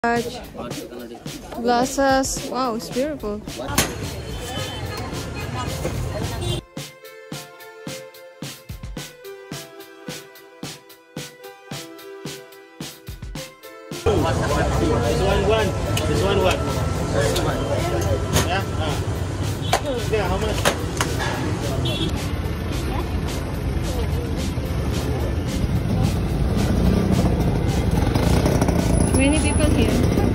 Glasses. Wow, it's beautiful. This one what? Yeah. Yeah. How much? Many people here.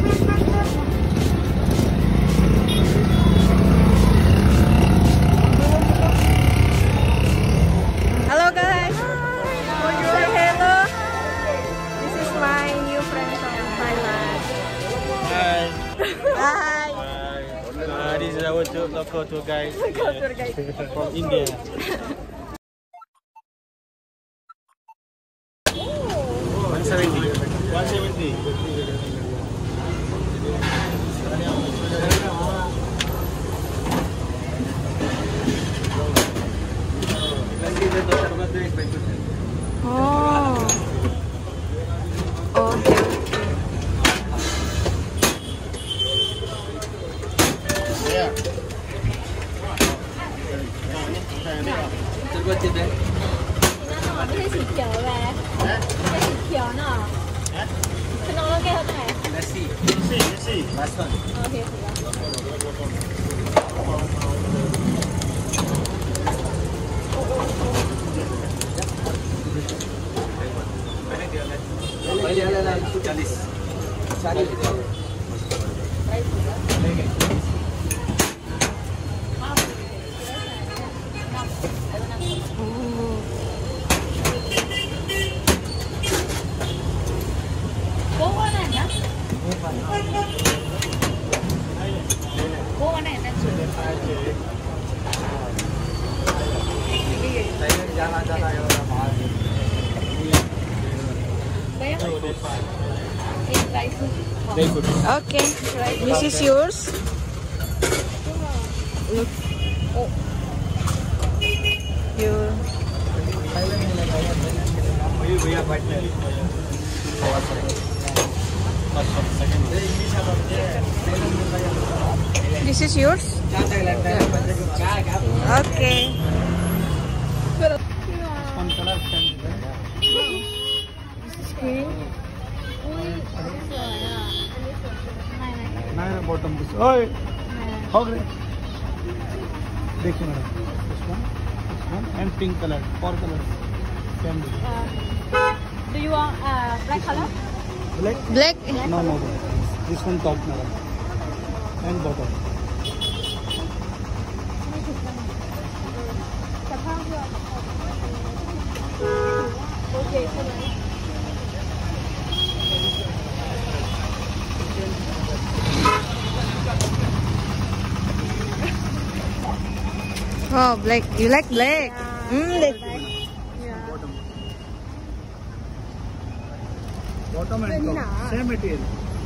Hello guys. Bonjour, hello. This is my new friend from Thailand. Hi. Hi. Hi. This is our local tour guide. Local tour guide. From India. 170. Oh. Okay. Yeah. Let's see. Last one. Okay. This is yours. Look. Oh. This is yours? Okay. One color. This is green. Nine bottom. Oh, how great. देखिए madam, this one, and pink color, 4 colors. Same. Do you want black color? Black? Black. No. This one top madam. And bottom. Okay. Oh, black. You like black? Yeah. Bottom and top. Same material.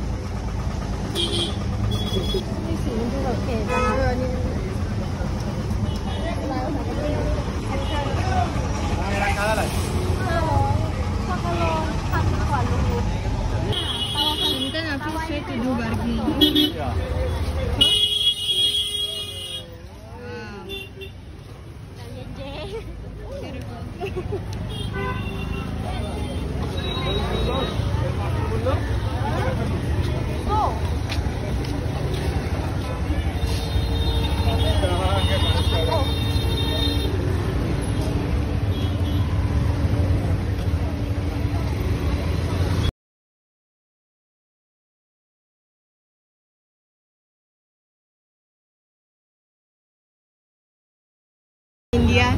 India.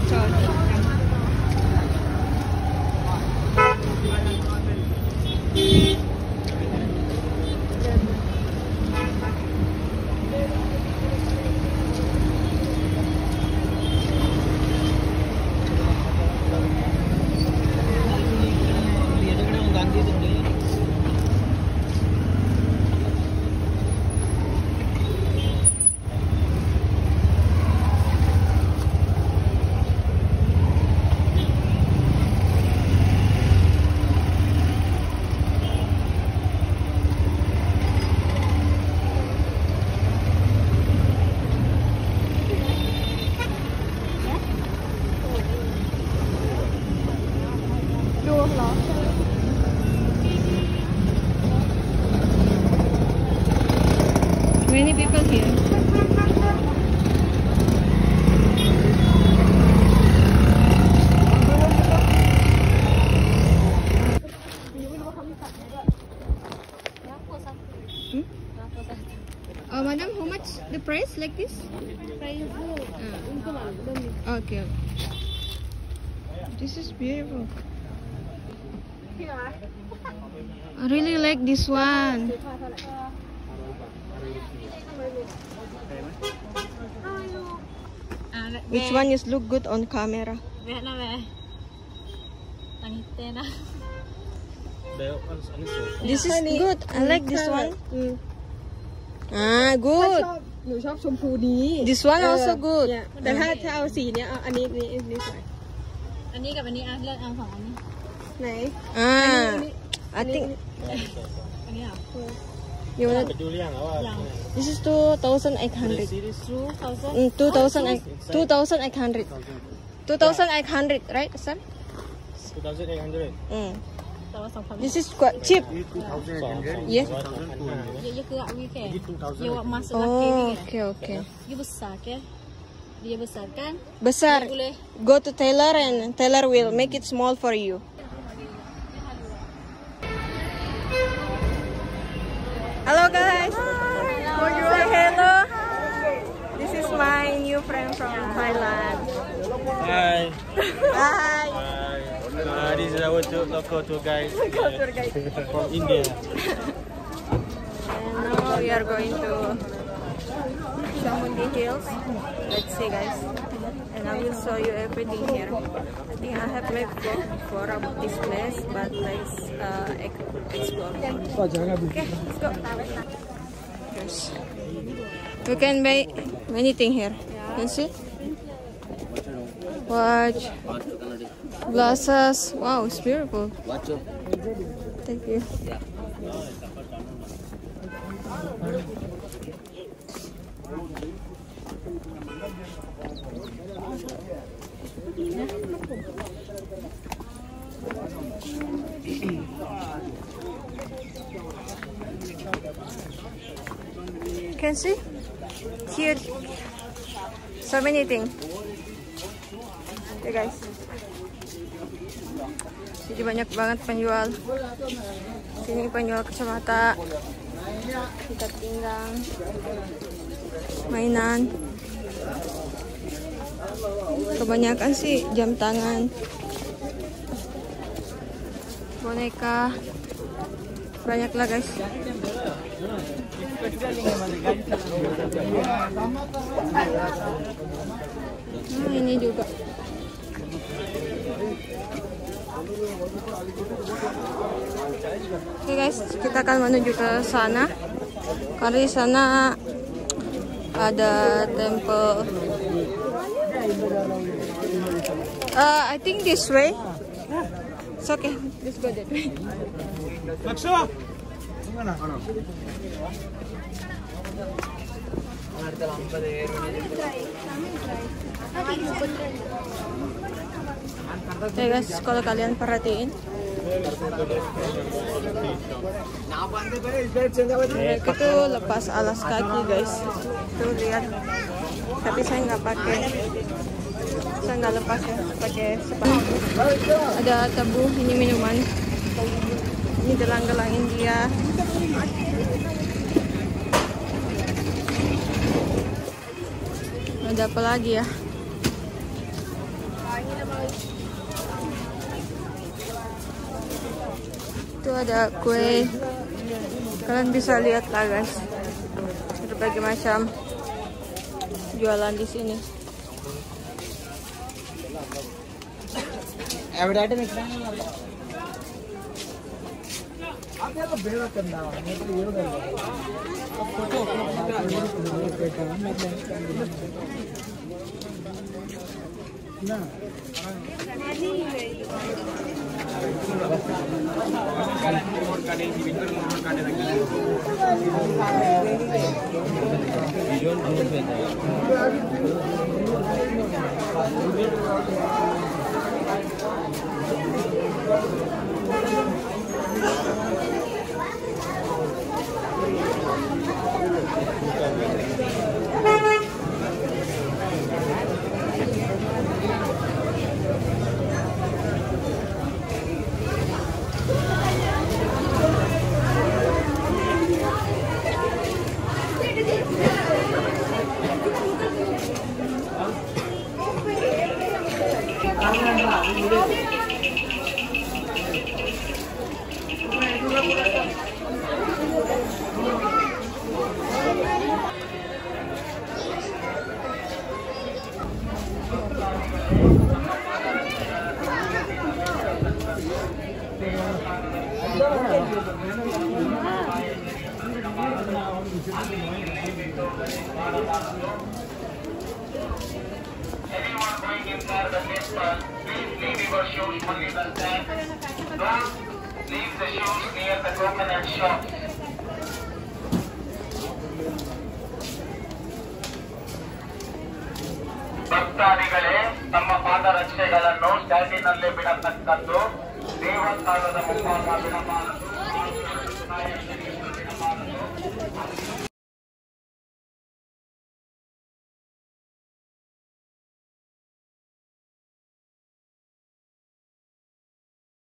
here. Madam, how much the price like this? Price Okay. This is beautiful. I really like this one. Which one is look good on camera? This is good. I like this one. Ah, good. This one also good. แต่ถ้าเอาสีเนี้ยเอาอันนี้สวยอันนี้กับอันนี้เลือกเอา2อันนี้ไหน I think อันนี้เหรอ you want ไปดูเรื่องแล้วว่า this is 2,800. 2,800, right, sir? 2,800 This is quite cheap. Yeah. Ya ke awi ke? Ini 2,000. Ya masuk Oh, lagi ni ke? okay. Dia besar ke? Dia besar kan? Besar. Boleh. Go to tailor and tailor will make it small for you. Hello guys. Say hello. This is my new friend from Thailand. Hi. Hi. This is our local tour guide. Tour guide. From India. And now we are going to Chamundi Hills. Let's see guys. And I will show you everything here. I think I have made vlog before about this place, but let's explore. Okay, let's go. Yes. You can buy anything here. You see? Watch. Glasses. Wow, it's beautiful. Thank you. Can see? Here. So many things. Okay guys. Jadi banyak banget penjual. Sini penjual kacamata, ikat pinggang, mainan. Kebanyakan sih jam tangan, boneka, banyak lah guys. Ini juga. Oke guys, kita akan menuju ke sana. Karena di sana ada temple. I think this way. It's okay. Let's go that way. Laksa. Mana? Oke guys, kalau kalian perhatiin, mereka tuh lepas alas kaki guys. Tuh lihat. Tapi saya nggak pakai. Saya nggak lepas ya, pakai sepatu. Ada tebu, ini minuman. Ini gelang-gelang India. Ada apa lagi ya? Itu ada kue. Kalian bisa lihat lah guys. Berbagai macam jualan di sini. Anyone going inside the temple, please leave your shoes only the stand. Don't leave the shoes near the coconut shop. ಭಕ್ತಾದಿಗಳೇ, ತಮ್ಮ ಪಾದರಕ್ಷೆಗಳನ್ನು ಸ್ಟ್ಯಾಂಡಿನಲ್ಲೇ ಬಿಡತಕ್ಕದ್ದು, ದೇವಸ್ಥಾನದ ಮುಂಭಾಗ ಬಿಡಬಾರದು.